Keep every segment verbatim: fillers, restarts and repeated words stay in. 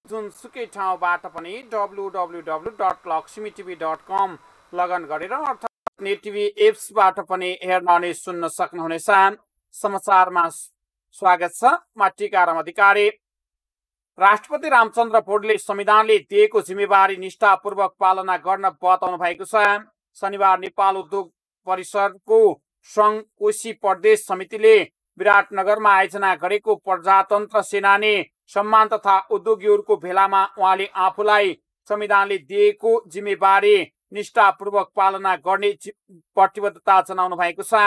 जुनसुकै ठाउँबाट पनि W W W dot Lakshmi TV dot com login गरेर अर्थात् नेट टिभी एप्सबाट पनि हेर्न अनि सुन्न सक्नुहुनेछ। समाचारमा स्वागत छ। म टीकाराम अधिकारी। राष्ट्रपति रामचन्द्र पौडेलले संविधानले दिएको जिम्मेवारी निष्ठापूर्वक पालना गर्न बताउनु भएको छ। शनिबार नेपाल उद्योग परिषदको सङ्घ कोशी प्रदेश समितिले विराटनगरमा आयोजना गरेको प्रजातन्त्र सेनानी सम्मान तथा उद्योगीहरूको भेलामा उहाँले आफूलाई संविधानले दिएको जिम्मेवारी निष्ठापूर्वक पालना गर्ने प्रतिबद्धता जनाउनु भएको छ।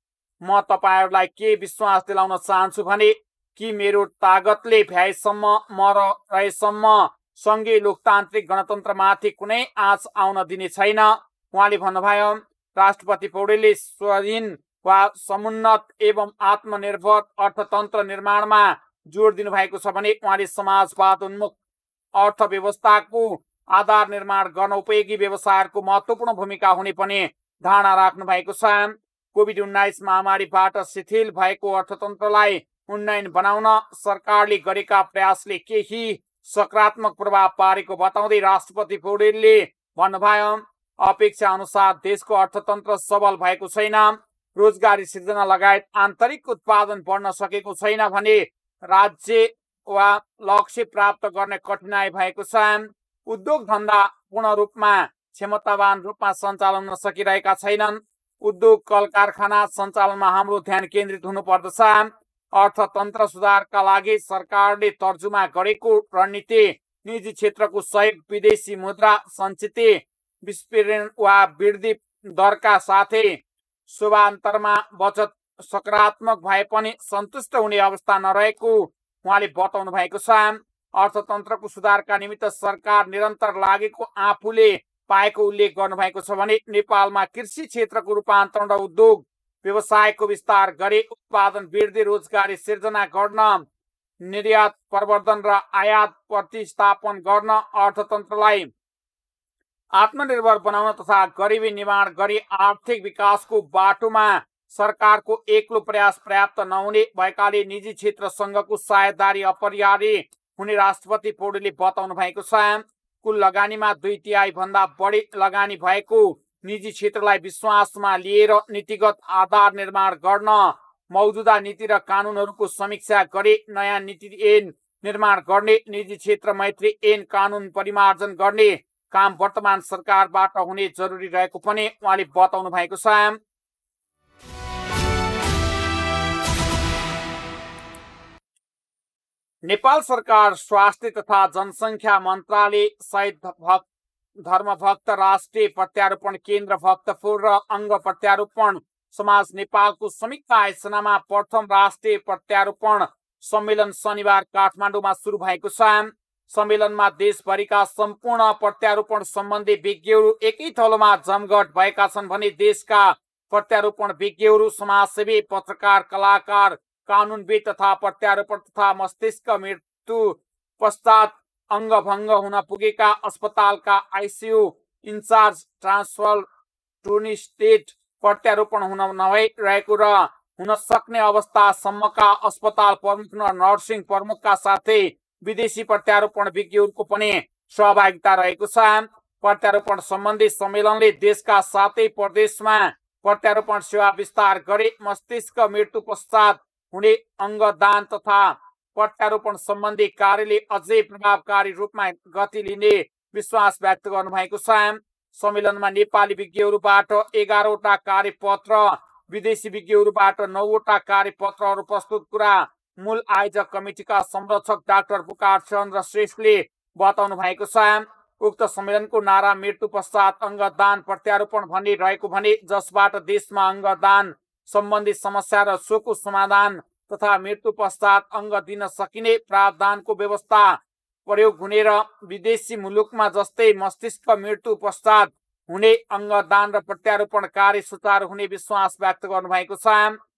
म तपाईहरूलाई के विश्वास दिलाउन चाहन्छु भने कि मेरो तागतले भ्याएसम्म म रहेसम्म सङ्घीय लोकतान्त्रिक गणतन्त्रमाथि कुनै आँच आउन दिने छैन। उहाँले भन्नुभयो। राष्ट्रपति पौडेलले स्वाधीन वा समुन्नत एवं आत्मनिर्भर अर्थतन्त्र निर्माणमा जोड दिनुभएको छ भने उहाँले समाजवाद उन्मुख अर्थव्यवस्थाको आधार निर्माण गर्न उपयोगी व्यवसायहरूको महत्त्वपूर्ण भूमिका हुने पनि धारणा राख्नु भएको छ। कोभिड उन्नाइस महामारीबाट शिथिल भएको अर्थतन्त्रलाई उन्नयन बनाउन सरकारले गरेका प्रयासले केही सकारात्मक प्रभाव पारेको बताउँदै राष्ट्रपति पौडेलले भन्नुभयो। अपेक्षा अनुसार देशको अर्थतन्त्र सबल भएको छैन, रोजगारी सृजना लगायत आन्तरिक उत्पादन बढ्न सकेको छैन भने राज्य वा लक्ष्य प्राप्त गर्ने कठिनाई भएको छ। उद्योग धन्दा पूर्ण रूपमा क्षमतावान रूपमा सञ्चालन हुन सकिरहेका छैनन्। उद्योग कल कारखाना सञ्चालनमा हाम्रो ध्यान केन्द्रित हुनुपर्दछ। अर्थतन्त्र सुधारका लागि सरकारले तर्जुमा गरेको रणनीति निजी क्षेत्रको सहयोग, विदेशी मुद्रा सञ्चित विस्फोरण वा वृद्धि दरका साथै शुभान्तरमा बचत सकारात्मक भए पनि सन्तुष्ट हुने अवस्था नरहेको उहाँले बताउनु भएको छ। अर्थतन्त्रको सुधारका निमित्त सरकार निरन्तर लागेको आफूले पाएको उल्लेख गर्नुभएको छ भने नेपालमा कृषि क्षेत्रको रूपान्तरण र उद्योग व्यवसायको विस्तार गरे उत्पादन वृद्धि, रोजगारी सिर्जना गर्न, निर्यात प्रवर्धन र आयात प्रतिस्थापन गर्न, अर्थतन्त्रलाई आत्मनिर्भर बनाउन तथा गरिबी निवारण गरी आर्थिक विकासको बाटोमा सरकारको एक्लो प्रयास पर्याप्त नहुने भएकाले निजी क्षेत्रसँगको साझेदारी अपरिहार्य हुने राष्ट्रपति पौडेलले बताउनु भएको छ। कुल लगानीमा दुई तिहाई भन्दा बढी लगानी भएको निजी क्षेत्रलाई विश्वासमा लिएर नीतिगत आधार निर्माण गर्न, मौजुदा नीति र कानुनहरूको समीक्षा गरी नयाँ नीति ऐन निर्माण गर्ने, निजी क्षेत्र मैत्री ऐन कानुन परिमार्जन गर्ने काम वर्तमान सरकारबाट हुने जरुरी रहेको पनि उहाँले बताउनु भएको छ। नेपाल सरकार स्वास्थ्य तथा जनसङ्ख्या मन्त्रालय सहित धर्मभक्त राष्ट्रिय प्रत्यारोपण केन्द्र भक्तपुर र अङ्ग प्रत्यारोपण समाज नेपालको संयुक्त आयोजनामा प्रथम राष्ट्रिय प्रत्यारोपण सम्मेलन शनिबार काठमाडौँमा सुरु भएको छ। सम्मेलनमा देशभरिका सम्पूर्ण प्रत्यारोपण सम्बन्धी विज्ञहरू एकै थलोमा जमघट भएका छन् भने देशका प्रत्यारोपण विज्ञहरू, समाजसेवी, पत्रकार, कलाकार, कानुनविद तथा प्रत्यारोपण तथा मस्तिष्क मृत्यु पश्चात अङ्गभङ्ग हुन पुगेका अस्पतालका ICU incharge, transfer to state प्रत्यारोपण हुन नभइरहेको र हुन सक्ने अवस्थासम्मका अस्पताल प्रमुख र नर्सिङ प्रमुखका साथै विदेशी प्रत्यारोपण विज्ञहरूको पनि सहभागिता रहेको छ। प्रत्यारोपण सम्बन्धी सम्मेलनले देशका सातै प्रदेशमा प्रत्यारोपण सेवा विस्तार गरे मस्तिष्क मृत्यु पश्चात हुने अङ्गदान तथा प्रत्यारोपण सम्बन्धी कार्यले अझै प्रभावकारी रूपमा गति लिने विश्वास व्यक्त गर्नुभएको छ। सम्मेलनमा नेपाली विज्ञहरूबाट एघारवटा कार्यपत्र, विदेशी विज्ञहरूबाट नौवटा कार्यपत्रहरू प्रस्तुत कुरा मूल आयोजक कमिटिका संरक्षक डाक्टर पुकार चन्द्र श्रेष्ठले बताउनु भएको छ। उक्त सम्मेलनको नारा मृत्यु पश्चात अङ्गदान प्रत्यारोपण भन्ने रहेको भने जसबाट देशमा अङ्गदान सम्बन्धी समस्या र सोको समाधान तथा मृत्यु पश्चात अङ्ग दिन सकिने प्रावधानको व्यवस्था प्रयोग हुने र विदेशी मुलुकमा जस्तै मस्तिष्क मृत्यु पश्चात हुने अङ्गदान र प्रत्यारोपण कार्य सुचारू हुने विश्वास व्यक्त गर्नुभएको छ।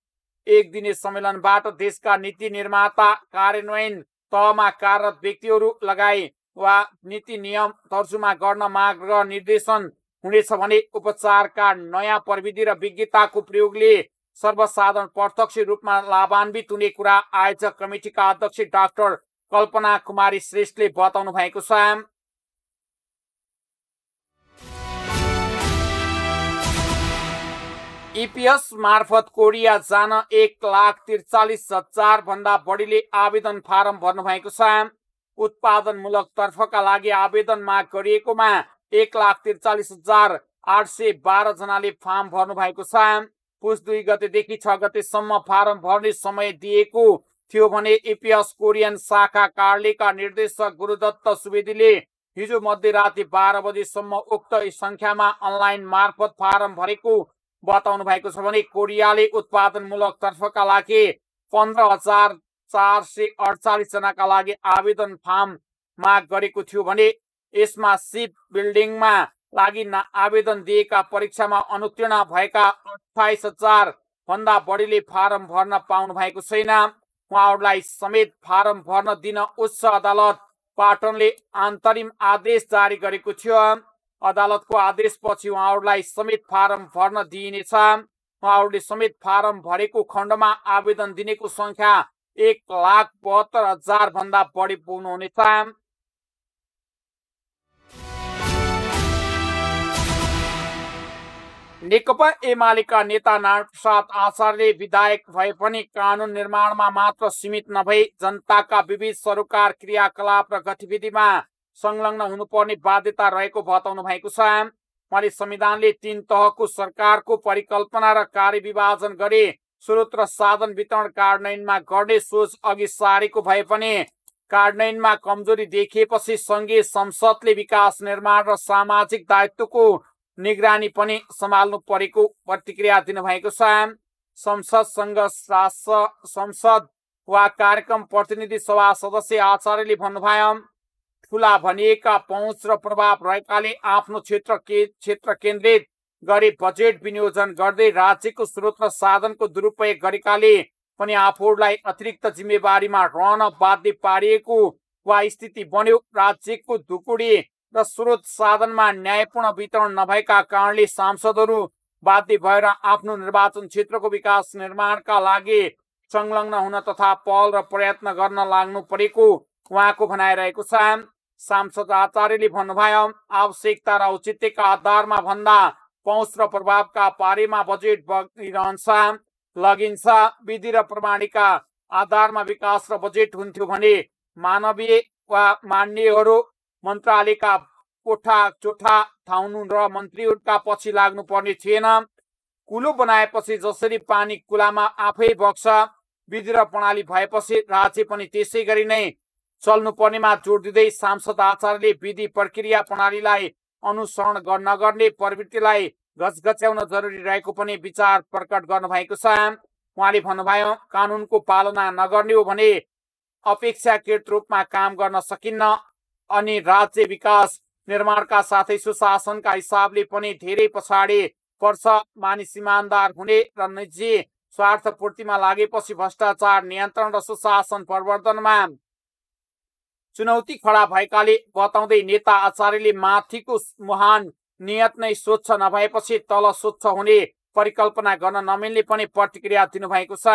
एक दिने सम्मेलनबाट देशका नीति निर्माता, कार्यान्वयन तहमा कार्यरत व्यक्तिहरू लगाई वा नीति नियम तर्जुमा गर्न माग र निर्देशन हुनेछ भने उपचारका नयाँ प्रविधि र विज्ञताको प्रयोगले सर्वसाधारण प्रत्यक्ष रूपमा लाभान्वित हुने कुरा आयोजक कमिटिका अध्यक्ष डाक्टर कल्पना कुमारी श्रेष्ठले बताउनु भएको छ। ईपीएस मार्फत कोरिया जान एक लाख त्रिचालिस हजार भन्दा बढीले आवेदन फारम भर्नु भएको छ। उत्पादनमूलक तर्फका लागि आवेदन माग गरिएकोमा एक लाख त्रिचालिस हजार आठ सय बाह्र जनाले फार्म भर्नु भएको छ। पुस दुई गतेदेखि छ गतेसम्म फारम भर्ने समय दिएको थियो भने ईपीएस कोरियन शाखा कार्यालयका निर्देशक गुरुदत्त सुवेदीले हिजो मध्यराति बाह्र बजेसम्म उक्त संख्यामा अनलाइन मार्फत फारम भरेको बताउनु भएको छ भने कोरियाले उत्पादनमूलक तर्फका लागि पन्ध्र हजार चार सय अडचालिस जनाका लागि आवेदन फार्म माग गरेको थियो भने यसमा सिप बिल्डिङमा लागि आवेदन दिएका परीक्षामा अनुत्तीर्ण भएका अठाइस हजार भन्दा बढीले फारम भर्न पाउनु भएको छैन। उहाँहरूलाई समेत फारम भर्न दिन उच्च अदालत पाटनले अन्तरिम आदेश जारी गरेको थियो। अदालतको आदेशपछि उहाँहरूलाई समेत फारम भर्न दिइनेछ। उहाँहरूले समेत फारम भरेको खण्डमा आवेदन दिनेको संख्या एक लाख बहत्तर हजार भन्दा बढी पुग्नुहुनेछ। नेकपा एमालेका नेता नारायण प्रसाद आचार्यले विधायक भए पनि कानुन निर्माणमा मात्र सीमित नभई जनताका विविध सरोकार क्रियाकलाप र गतिविधिमा संलग्न हुनुपर्ने बाध्यता रहेको बताउनु भएको छ। उहाँले संविधानले तीन तहको सरकारको परिकल्पना र कार्यविभाजन गरे स्रोत र साधन वितरण कार्यान्वयनमा गर्ने सोच अघि सारेको भए पनि कार्यान्वयनमा कमजोरी देखिएपछि संघीय संसदले विकास निर्माण र सामाजिक दायित्वको निगरानी पनि सम्हाल्नु परेको प्रतिक्रिया दिनुभएको छ। संसदसँग संसद वा कार्यक्रम प्रतिनिधि सभा सदस्य आचार्यले भन्नुभयो, ठुला भनिएका पहुँच र प्रभाव रहेकाले आफ्नो क्षेत्र के क्षेत्र केन्द्रित गरी बजेट विनियोजन गर्दै राज्यको स्रोत र साधनको दुरुपयोग गरेकाले पनि आफूहरूलाई अतिरिक्त जिम्मेवारीमा रहन बाध्य पारिएको वा स्थिति बन्यो। राज्यको ढुकुडी र स्रोत साधनमा न्यायपूर्ण वितरण नभएका कारणले सांसदहरू बाध्य भएर आफ्नो निर्वाचन क्षेत्रको विकास निर्माणका लागि संलग्न हुन तथा पहल र प्रयत्न गर्न लाग्नु परेको उहाँको भनाइरहेको छ। सांसद आचार्यले भन्नुभयो, आवश्यकता र औचित्यका आधारमा भन्दा पहुँच र प्रभावका बारेमा बजेट बगिरहन्छ लगिन्छ। विधि र प्रमाणिका आधारमा विकास र बजेट हुन्थ्यो भने मानवीय वा मान्यहरू मन्त्रालयका कोठा चोठा थाउनु र मन्त्रीहरूका पछि लाग्नु पर्ने थिएन। कुलो बनाएपछि जसरी पानी कुलामा आफै बग्छ, विधि र प्रणाली भएपछि राज्य पनि त्यसै गरी नै चल्नु पर्नेमा जोड दिँदै सांसद आचार्यले विधि प्रक्रिया प्रणालीलाई अनुसरण नगर्ने प्रवृत्तिलाई गजगच्याउन जरुरी रहेको पनि विचार प्रकट गर्नुभएको छ। उहाँले भन्नुभयो, कानुनको पालना नगर्ने हो भने अपेक्षाकृत रूपमा काम गर्न सकिन्न अनि राज्य विकास निर्माणका साथै सुशासनका हिसाबले पनि धेरै पछाडि पर्छ। मानिस इमानदार हुने र निजी स्वार्थ पूर्तिमा लागेपछि भ्रष्टाचार नियन्त्रण र सुशासन प्रवर्धनमा चुनौती खडा भएकाले बताउँदै नेता आचार्यले माथिको महान नियत नै स्वच्छ नभएपछि तल स्वच्छ हुने परिकल्पना गर्न नमिल्ने पनि प्रतिक्रिया दिनुभएको छ।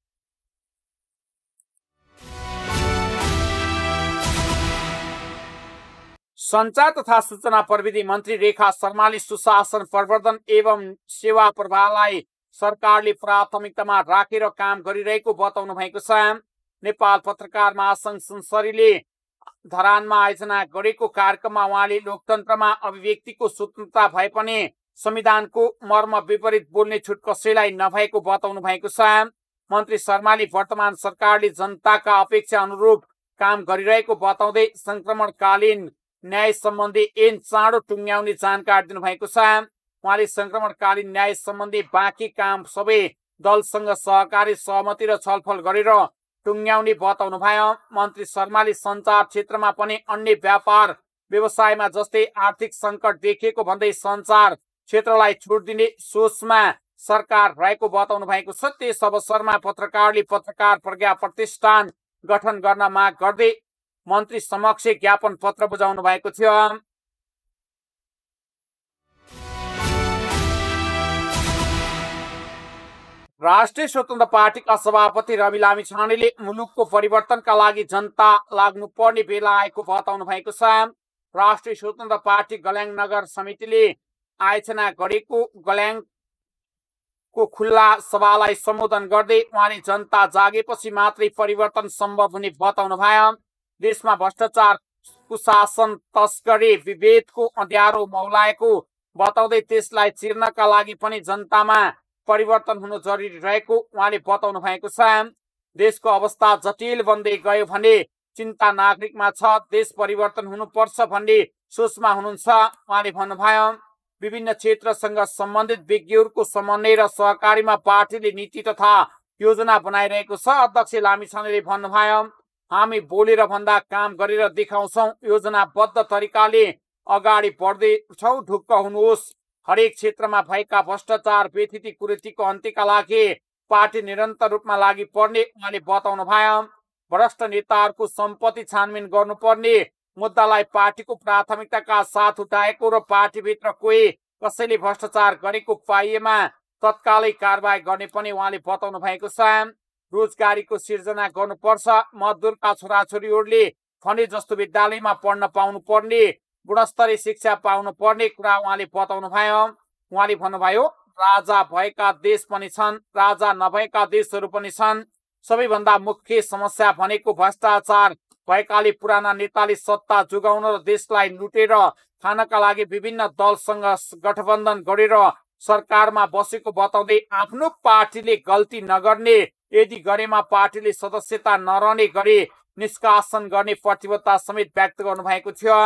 सञ्चार तथा सूचना प्रविधि मन्त्री रेखा शर्माले सुशासन प्रवर्धन एवं सेवा प्रवाहलाई सरकारले प्राथमिकतामा राखेर काम गरिरहेको बताउनु भएको छ। नेपाल पत्रकार महासंघ सुनसरीले धरानमा आयोजना गरेको कार्यक्रममा उहाँले लोकतन्त्रमा अभिव्यक्तिको स्वतन्त्रता भए पनि संविधानको मर्म विपरीत बोल्ने छुट कसैलाई नभएको बताउनु भएको छ। मन्त्री शर्माले वर्तमान सरकारले जनताका अपेक्षा अनुरूप काम गरिरहेको बताउँदै संक्रमणकालीन न्याय सम्बन्धी ऐन चाँडो टुङ्ग्याउने जानकारी दिनुभएको छ। उहाँले संक्रमणकालीन न्याय सम्बन्धी बाँकी काम सबै दलसँग सहकारी सहमति र छलफल गरेर टुङ्ग्याउने बताउनु भयो। मन्त्री शर्माले सञ्चार क्षेत्रमा पनि अन्य व्यापार व्यवसायमा जस्तै आर्थिक सङ्कट देखिएको भन्दै सञ्चार क्षेत्रलाई छुट दिने सोचमा सरकार रहेको बताउनु भएको छ। त्यस अवसरमा पत्रकारले पत्रकार प्रज्ञा प्रतिष्ठान गठन गर्न माग गर्दै मन्त्री समक्ष ज्ञापन पत्र बुझाउनु भएको थियो। राष्ट्रिय स्वतन्त्र पार्टीका सभापति रवि लामिछानेले मुलुकको परिवर्तनका लागि जनता लाग्नुपर्ने बेला आएको बताउनु भएको छ। राष्ट्रिय स्वतन्त्र पार्टी गल्याङ नगर समितिले आयोजना गरेको गल्याङको खुल्ला सभालाई सम्बोधन गर्दै उहाँले जनता जागेपछि मात्रै परिवर्तन सम्भव हुने बताउनु भयो। देशमा भ्रष्टाचार, कुशासन, तस्करी, विभेदको अँध्यारो मौलाएको बताउँदै त्यसलाई चिर्नका लागि पनि जनतामा परिवर्तन हुनु जरुरी रहेको उहाँले बताउनु भएको छ। देशको अवस्था जटिल बन्दै गयो भने चिन्ता नागरिकमा छ। देश परिवर्तन हुनुपर्छ भन्ने सोचमा हुनुहुन्छ उहाँले भन्नुभयो। विभिन्न क्षेत्रसँग सम्बन्धित विज्ञहरूको समन्वय र सहकारीमा पार्टीले नीति तथा योजना बनाइरहेको छ। अध्यक्ष लामिछानेले भन्नुभयो, हामी बोलेर भन्दा काम गरेर देखाउँछौँ। योजनाबद्ध तरिकाले अगाडि बढ्दैछौँ। ढुक्क हुनुहोस्। हरेक क्षेत्रमा भएका भ्रष्टाचार, बेथिति, कुरीतिको अन्त्यका लागि पार्टी निरन्तर रूपमा लागि पर्ने उहाँले बताउनु भयो। भ्रष्ट नेताहरूको सम्पत्ति छानबिन गर्नुपर्ने मुद्दालाई पार्टीको प्राथमिकताका साथ उठाएको र पार्टीभित्र कोही कसैले भ्रष्टाचार गरेको पाइएमा तत्कालै कारबाही गर्ने पनि उहाँले बताउनु भएको छ। रोजगारीको सिर्जना गर्नुपर्छ। मजदुरका छोराछोरीहरूले खने जस्तो विद्यालयमा पढ्न पाउनु पर्ने, गुणस्तरीय शिक्षा पाउनु पर्ने कुरा उहाँले बताउनु भयो। उहाँले भन्नुभयो, राजा भएका देश पनि छन्, राजा नभएका देशहरू पनि छन्। सबैभन्दा मुख्य समस्या भनेको भ्रष्टाचार भएकाले पुराना नेताले सत्ता जोगाउन र देशलाई लुटेर खानका लागि विभिन्न दलसँग गठबन्धन गरेर सरकारमा बसेको बताउँदै आफ्नो पार्टीले गल्ती नगर्ने, यदि गरेमा पार्टीले सदस्यता नरहने गरी निष्कासन गर्ने प्रतिबद्धता समेत व्यक्त गर्नुभएको थियो।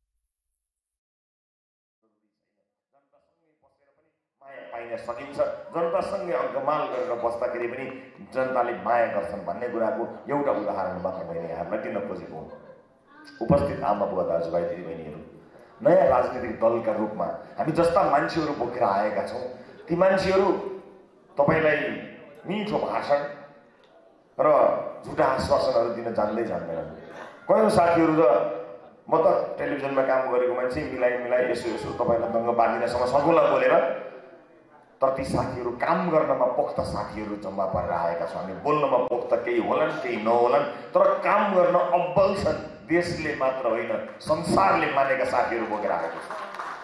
पाइन सकिन्छ। जनतासँगै अङ्कमाल गरेर बस्दाखेरि पनि जनताले माया गर्छन् भन्ने कुराको एउटा उदाहरण मात्र मैले यहाँलाई दिन खोजेको हुँ। उपस्थित आमा बुवा दाजुभाइ दिदीबहिनीहरू, नयाँ राजनीतिक दलका रूपमा हामी जस्ता मान्छेहरू बोकेर आएका छौँ। ती मान्छेहरू तपाईँलाई मिठो भाषण र झुटा आश्वासनहरू दिन जान्दै जान्दैनन्। कयौँ साथीहरू त म त टेलिभिजनमा काम गरेको मान्छे, मिलाइ मिलाइ यसो यसो तपाईँलाई दङ्ग बाँधिनसम्म सकुला बोलेर, तर ती साथीहरू काम गर्नमा पोख्त साथीहरू जम्मा परेर आएका छौँ। हामी बोल्नमा पोख्त केही होलान् केही नहोलान्, तर काम गर्न अब्बल छन्। देशले मात्र होइन, संसारले मानेका साथीहरू बोकेर आएको छ।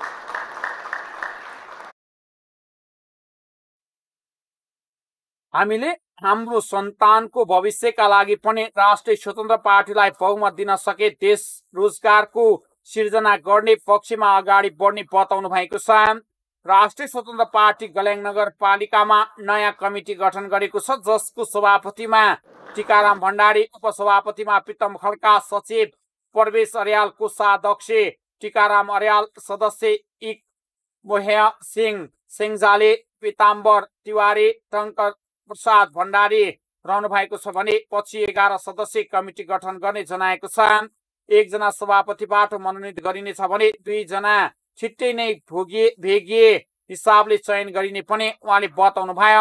हामीले हाम्रो सन्तानको भविष्यका लागि पनि राष्ट्रिय स्वतन्त्र पार्टीलाई बहुमत दिन सके देश रोजगारको सिर्जना गर्ने पक्षमा अगाडि बढ्ने बताउनु भएको छ। राष्ट्रिय स्वतन्त्र पार्टी गल्याङ नगरपालिकामा नयाँ कमिटी गठन गरेको छ, जसको सभापतिमा टीकाराम भण्डारी, उपसभापतिमा प्रितम खड्का, सचिव प्रवेश अर्याल, कोषाध्यक्ष टीकाराम अर्याल, सदस्य इक मोहया सिंह सेङ्जाले, पीताम्बर तिवारी, टङ्कर प्रसाद भण्डारी रहनु भएको छ भने पछि एघार सदस्यीय कमिटी गठन गर्ने जनाएको छ। एकजना सभापतिबाट मनोनित गरिनेछ भने दुईजना छिट्टै नै भोगिए भेगिए हिसाबले चयन गरिने पनि उहाँले बताउनु भयो।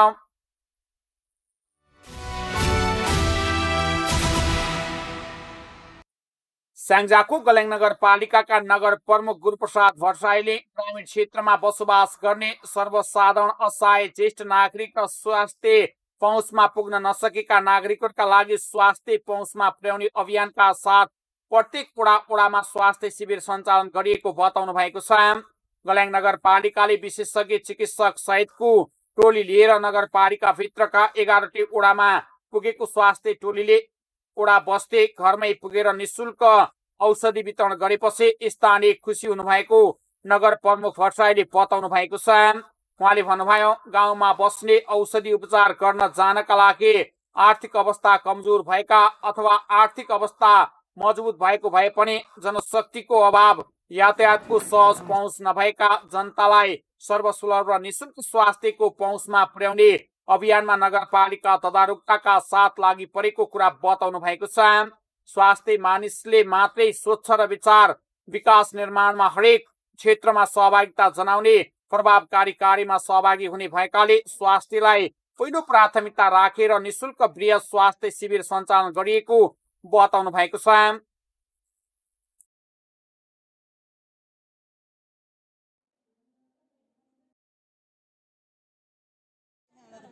स्याङ्जाको गल्याङ नगरपालिकाका नगर प्रमुख गुरुप्रसाद भट्टराईले ग्रामीण क्षेत्रमा बसोबास गर्ने सर्वसाधारण असहाय ज्येष्ठ नागरिक र स्वास्थ्य पहुँचमा पुग्न नसकेका नागरिकहरूका लागि स्वास्थ्य पहुँचमा पुर्याउने अभियानका साथ प्रत्येक वडा वडामा स्वास्थ्य शिविर सञ्चालन गरिएको बताउनु भएको छ। गल्याङ नगरपालिकाले विशेषज्ञ चिकित्सक सहितको टोली लिएर नगरपालिकाभित्रका एघारवटै वडामा पुगेको स्वास्थ्य टोलीले वडा बस्दै घरमै पुगेर निशुल्क औषधि वितरण गरेपछि स्थानीय खुसी हुनुभएको नगर प्रमुख भट्टराईले बताउनु भएको छ। उहाँले भन्नुभयो, गाउँमा बस्ने औषधि उपचार गर्न जानका लागि आर्थिक अवस्था कमजोर भएका अथवा आर्थिक अवस्था मजबुत भएको भए पनि जनशक्तिको अभाव, यातायातको सहज पहुँच नभएका जनतालाई सर्वसुलभ र निशुल्क स्वास्थ्यको पहुँचमा पुर्याउने अभियानमा नगरपालिका तदारुकताका साथ लागि परेको कुरा बताउनु भएको छ। स्वास्थ्य मानिसले मात्रै स्वच्छ र विचार विकास निर्माणमा हरेक क्षेत्रमा सहभागिता जनाउने प्रभावकारी कार्यमा सहभागी हुने भएकाले स्वास्थ्यलाई पहिलो प्राथमिकता राखेर निशुल्क वृहत स्वास्थ्य शिविर सञ्चालन गरिएको बताउनु भएको छ।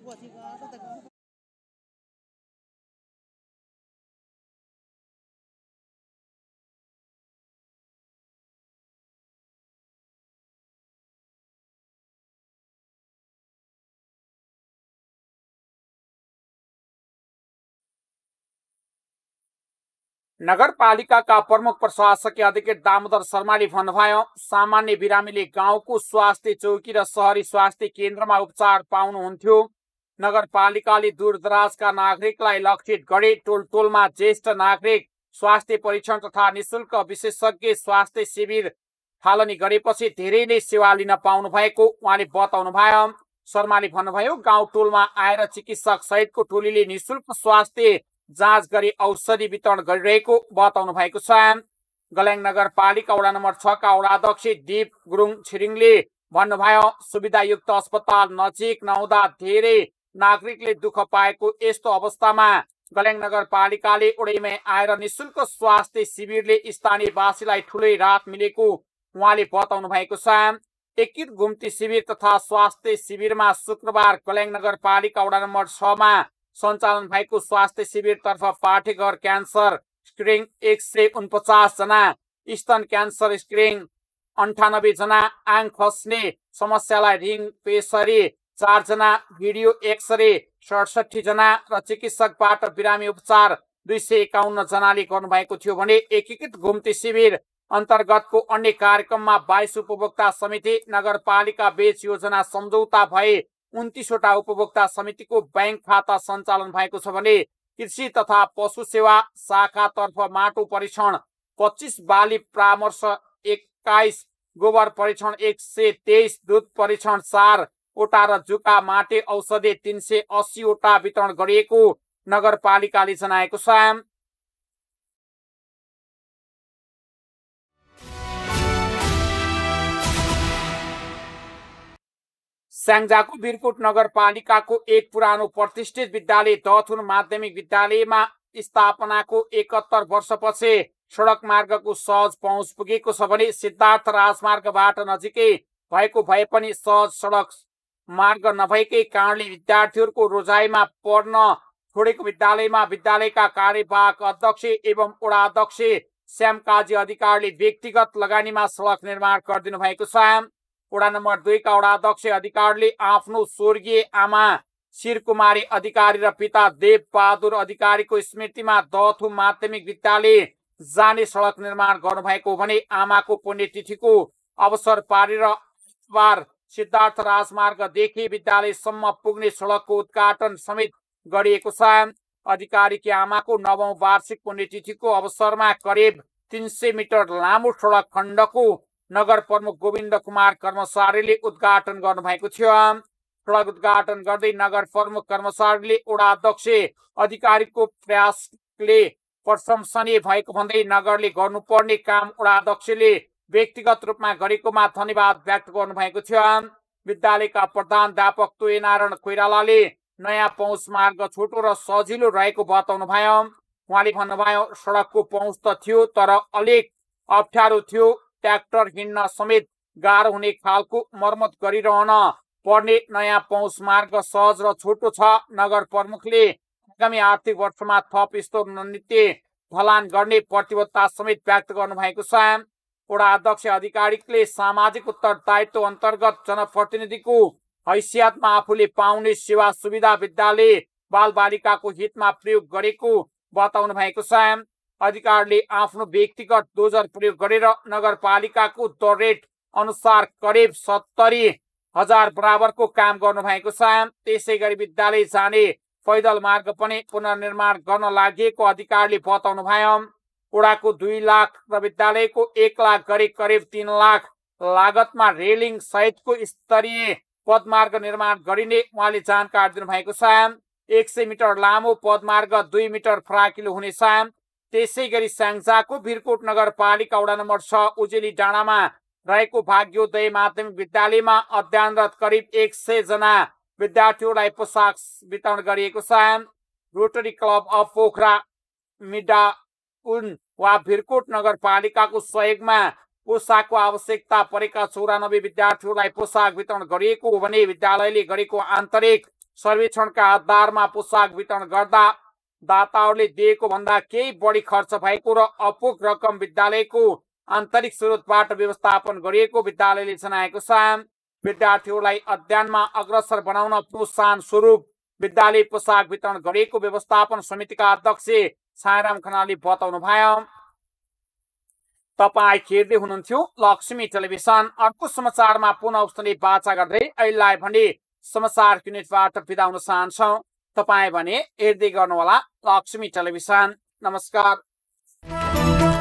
नगरपालिकाका प्रमुख प्रशासकीय अधिकारी दामोदर शर्माले भन्नुभयो, सामान्य बिरामीले गाउँको स्वास्थ्य चौकी र सहरी स्वास्थ्य केन्द्रमा उपचार पाउनुहुन्थ्यो। नगरपालिकाले दूरदराजका नागरिकलाई लक्षित गरी टोल टोलमा ज्येष्ठ नागरिक स्वास्थ्य परीक्षण तथा निशुल्क विशेषज्ञ स्वास्थ्य शिविर थालनी गरेपछि धेरैले सेवा लिन पाउनु भएको उहाँले बताउनुभयो। शर्माले भन्नुभयो, गाउँ टोलमा आएर चिकित्सक सहितको टोलीले निशुल्क स्वास्थ्य जाँच गरी औषधि वितरण गरिरहेको बताउनु भएको छ। गल्याङ नगरपालिका वडा नम्बर छ का वडाध्यक्ष दीप गुरुङ छिरिङले भन्नुभयो, सुविधायुक्त अस्पताल नजिक नहुँदा धेरै नागरिकले दुःख पाएको यस्तो अवस्थामा गल्याङ नगरपालिकाले ओडैमै आएर निशुल्क स्वास्थ्य शिविरले स्थानीयवासीलाई ठुलै राहत मिलेको उहाँले बताउनु भएको छ। एकीकृत घुम्ती शिविर तथा स्वास्थ्य शिविरमा शुक्रबार गल्याङ नगरपालिका वडा नम्बर छ मा सञ्चालन भएको स्वास्थ्य शिविरतर्फ पाठेघर क्यान्सर स्क्रिनिङ एक सय उनपचास जना, स्तन क्यान्सर स्क्रिनिङ अन्ठानब्बे जना, आङ खस्ने समस्यालाई रिङ पेसरी चार जना, भिडियो एक्सरे सडसठी जना र चिकित्सकबाट बिरामी उपचार दुई सय एकाउन्न जनाले गर्नुभएको थियो भने एकीकृत घुम्ती शिविर अन्तर्गतको अन्य कार्यक्रममा बाइस उपभोक्ता समिति नगरपालिका बेच योजना सम्झौता भए उन्तीसवटा उपभोक्ता समितिको बैंक खाता सञ्चालन भएको छ भने कृषि तथा पशु सेवा शाखातर्फ माटो परीक्षण पच्चीस, बाली परामर्श एक्काइस, गोबर परीक्षण एक सय तेइस, दुध परीक्षण चार वटा र जुका माटे औषधि तीन सय अस्सी वटा वितरण गरिएको नगरपालिकाले जनाएको छ। स्याङ्जाको बिरकोट नगरपालिकाको एक पुरानो प्रतिष्ठित विद्यालय दथुन माध्यमिक विद्यालयमा स्थापनाको एकहत्तर वर्षपछि सडक मार्गको सहज पहुँच पुगेको छ भने सिद्धार्थ राजमार्गबाट नजिकै भएको भए पनि सहज सडक मार्ग नभएकै कारणले विद्यार्थीहरूको रोजाइमा पर्न छोडेको विद्यालयमा विद्यालयका कार्यवाहक अध्यक्ष एवं वडा अध्यक्ष श्याम काजी अधिकारीले व्यक्तिगत लगानीमा सडक निर्माण गरिदिनु भएको छ। वडा नम्बर दुई का वडा अध्यक्ष अधिकारीले आफ्नो स्वर्गीय आमा शिरकुमारी अधिकारी र पिता देव बहादुर अधिकारीको स्मृतिमा दथु माध्यमिक विद्यालय जाने सडक निर्माण गर्नुभएको भने आमाको पुण्यतिथिको अवसर पारेर बार सिद्धार्थ राजमार्गदेखि विद्यालयसम्म पुग्ने सडकको उद्घाटन समेत गरिएको छ। अधिकारीकी आमाको नवौं वार्षिक पुण्यतिथिको अवसरमा करिब तीन सय मिटर लामो सडक खण्डको नगर प्रमुख गोविन्द कुमार कर्मचारीले उद्घाटन गर्नुभएको थियो। सडक उद्घाटन गर्दै नगर प्रमुख कर्मचारीले वडा अध्यक्ष अधिकारीको प्रयासले प्रशंसनीय भएको भन्दै नगरले गर्नुपर्ने काम वडा अध्यक्षले व्यक्तिगत रूपमा गरेकोमा धन्यवाद व्यक्त गर्नुभएको थियो। विद्यालयका प्रधानाध्यापक तोयनारायण कोइरालाले नयाँ पहुँच मार्ग छोटो र सजिलो रहेको बताउनु भयो। उहाँले भन्नुभयो, सडकको पहुँच त थियो तर अलिक अप्ठ्यारो थियो, ट्र्याक्टर हिँड्न समेत गाह्रो हुने खालको मर्मत गरिरहन पर्ने नयाँ पहुँच मार्ग सहज र छोटो छ। नगर प्रमुखले आगामी आर्थिक वर्षमा थप यस्तो रणनीति ढलान गर्ने प्रतिबद्धता समेत व्यक्त गर्नुभएको छ। वडा अध्यक्ष अधिकारीले सामाजिक उत्तरदायित्व अन्तर्गत जनप्रतिनिधिको हैसियतमा आफूले पाउने सेवा सुविधा विद्यालय बालबालिकाको हितमा प्रयोग गरेको बताउनु भएको छ। अधिकारीले आफ्नो व्यक्तिगत डोजर प्रयोग गरेर नगरपालिकाको दर रेट अनुसार करिब सत्तरी हजार बराबरको काम गर्नुभएको छ। त्यसै गरी विद्यालय जाने पैदल मार्ग पनि पुनर्निर्माण गर्न लागि अधिकारीले बताउनु भयो। वडाको दुई लाख र विद्यालयको एक लाख गरी करिब तीन लाख लागतमा रेलिङ सहितको स्तरीय पदमार्ग निर्माण गरिने उहाँले जानकारी दिनुभएको छ। एक सय मिटर लामो पदमार्ग दुई मिटर फराकिलो हुनेछ। त्यसै गरी स्याङ्जाको बिरकोट नगरपालिका वडा नम्बर छ उजेली डाँडामा रहेको भाग्योदय माध्यमिक विद्यालयमा अध्ययनरत करिब एक सय जना विद्यार्थीहरूलाई पोसाक वितरण गरिएको छ। रोटरी क्लब अफ पोखरा मिडा उन वा बिरकोट नगरपालिकाको सहयोगमा पोसाकको आवश्यकता परेका चौरानब्बे विद्यार्थीहरूलाई पोसाक वितरण गरिएको हो भने विद्यालयले गरेको आन्तरिक सर्वेक्षणका आधारमा पोसाक वितरण गर्दा दाताहरूले दिएको भन्दा केही बढी खर्च भएको र अपुग रकम विद्यालयको आन्तरिक स्रोतबाट व्यवस्थापन गरिएको विद्यालयले जनाएको छ। विद्यार्थीहरूलाई अध्ययनमा अग्रसर बनाउन प्रोत्साहन स्वरूप विद्यालय पोसाक वितरण गरिएको व्यवस्थापन समितिका अध्यक्ष छायाराम खनालले बताउनु भयो। तपाईँ हेर्दै हुनुहुन्थ्यो लक्ष्मी टेलिभिजन। अर्को समाचारमा पुनः उपस्थने बाचा गर्दै अहिलेलाई भने समाचार युनिटबाट बिदा हुन चाहन्छौँ। तपाईँ भने हेर्दै गर्नुहोला लक्ष्मी टेलिभिजन। नमस्कार।